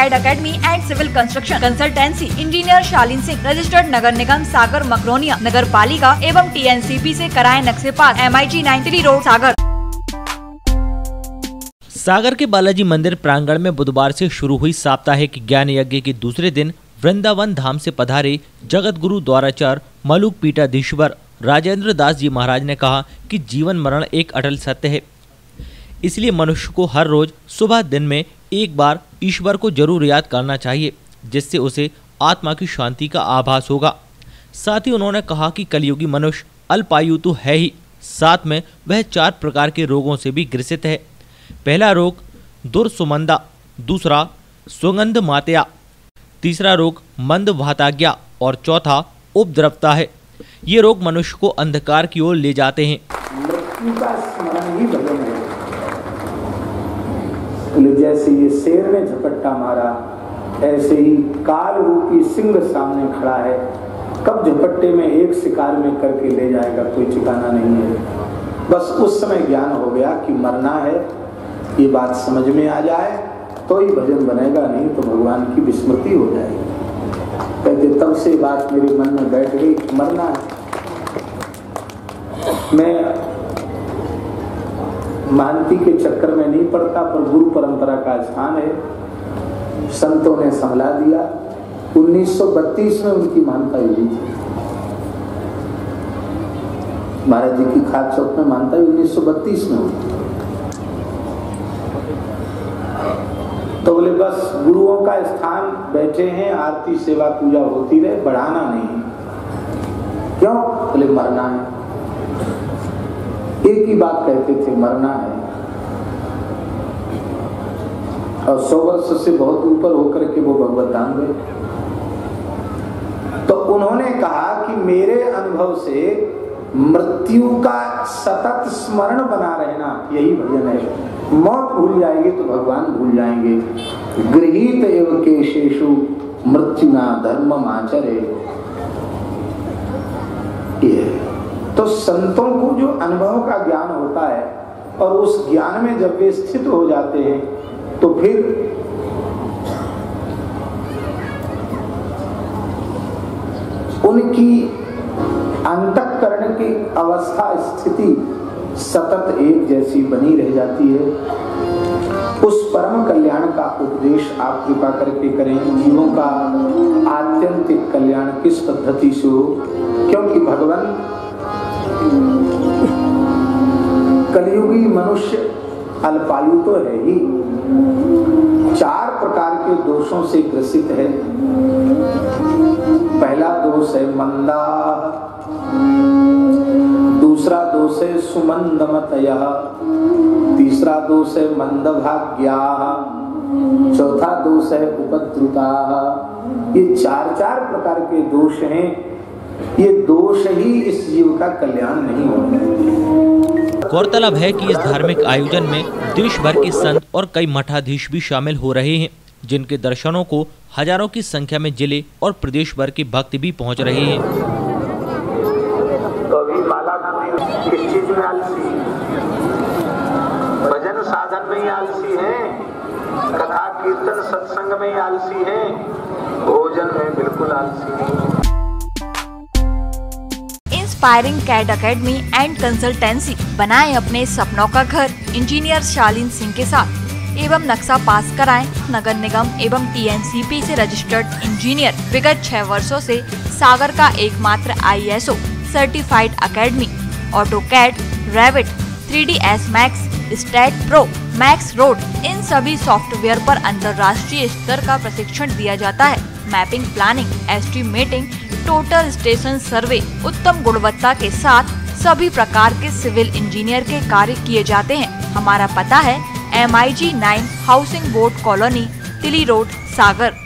CAD academy and civil construction consultancy engineer Shaleen Singh, registered नगर निगम सागर मकरोनिया नगर पालिका एवं TNCP से कराए नक्शे पास। MIG 93 रोड सागर। सागर के बालाजी मंदिर प्रांगण में बुधवार से शुरू हुई साप्ताहिक ज्ञान यज्ञ के दूसरे दिन वृंदावन धाम से पधारे जगत गुरु द्वाराचार्य मलुक पीठाधीश्वर राजेंद्र दास जी महाराज ने कहा कि जीवन मरण एक अटल सत्य है, इसलिए मनुष्य को हर रोज सुबह दिन में एक बार ईश्वर को जरूर याद करना चाहिए, जिससे उसे आत्मा की शांति का आभास होगा। साथ ही उन्होंने कहा कि कलयुगी मनुष्य अल्पायु तो है ही, साथ में वह 4 प्रकार के रोगों से भी ग्रसित है। पहला रोग दुर्सुमंदा, दूसरा सुगंध मात्या, तीसरा रोग मंद वाताज्ञा और चौथा उपद्रवता है। ये रोग मनुष्य को अंधकार की ओर ले जाते हैं। मृत्यु का स्मरण ही भजन है। जैसे ये शेर ने झपट्टा मारा, ऐसे ही काल रूपी सिंह सामने खड़ा है। कब झपट्टे में एक शिकार में करके ले जाएगा कोई ठिकाना नहीं है। बस उस समय ज्ञान हो गया कि मरना है, ये बात समझ में आ जाए तो ही भजन बनेगा, नहीं तो भगवान की विस्मृति हो जाएगी। कहते तब से बात मेरे मन में बैठ गई, मरना है। मैं मानती के चक्कर में नहीं पड़ता, पर गुरु परंपरा का स्थान है, संतों ने संभला दिया। 1932 में उनकी मानता हुई थी, महाराज जी की खाद चौक में मानता 1932 में हुई। तो बोले बस गुरुओं का स्थान, बैठे हैं, आरती सेवा पूजा होती रहे, बढ़ाना नहीं। क्यों? बोले मरना है। एक ही बात कहते थे, मरना है। और 100 वर्ष से बहुत ऊपर होकर के वो भगवत धाम गए। तो उन्होंने कहा कि मेरे अनुभव से मृत्यु का सतत स्मरण बना रहना यही भजन है। मौत भूल जाएंगे तो भगवान भूल जाएंगे। गृहीत एव केशेषु मृत्युना धर्मम आचरे। ये तो संतों को जो अनुभव का ज्ञान होता है और उस ज्ञान में जब वे स्थित हो जाते हैं तो फिर उनकी अंतःकरण की अवस्था स्थिति सतत एक जैसी बनी रह जाती है। उस परम कल्याण का उपदेश आप कृपा करके करें। जीवों का आत्यंतिक कल्याण किस पद्धति से हो, क्योंकि भगवान कलयुगी मनुष्य अल्पायु तो है ही, 4 प्रकार के दोषों से ग्रसित है। पहला दोष है मंदा, दूसरा दोष है सुमंदमतयः, तीसरा दोष है मंदभाग्याः, चौथा दोष है उपद्रुताः। ये 4 प्रकार के दोष हैं। ये दोष ही इस जीव का कल्याण नहीं होगा। गौरतलब है कि इस धार्मिक आयोजन में देश भर के संत और कई मठाधीश भी शामिल हो रहे हैं, जिनके दर्शनों को हजारों की संख्या में जिले और प्रदेश भर के भक्त भी पहुंच रहे हैं। तो अभी माला किस चीज में आलसी? भजन साधन में ही आलसी है, कथा कीर्तन सत्संग में ही आलसी है, भोजन में बिल्कुल आलसी नहीं। Inspiring CAD academy and consultancy, बनाएं अपने सपनों का घर इंजीनियर शालीन सिंह के साथ एवं नक्शा पास कराएं नगर निगम एवं TNCP से रजिस्टर्ड इंजीनियर। विगत 6 वर्षों से सागर का एकमात्र ISO certified academy. AutoCAD, Revit, 3ds Max, STAAD Pro, Max road, इन सभी सॉफ्टवेयर पर अंतर्राष्ट्रीय स्तर का प्रशिक्षण दिया जाता है। Mapping, planning, estimating, total station survey, उत्तम गुणवत्ता के साथ सभी प्रकार के सिविल इंजीनियर के कार्य किए जाते हैं। हमारा पता है MIG 9 housing board colony, Tili road, सागर।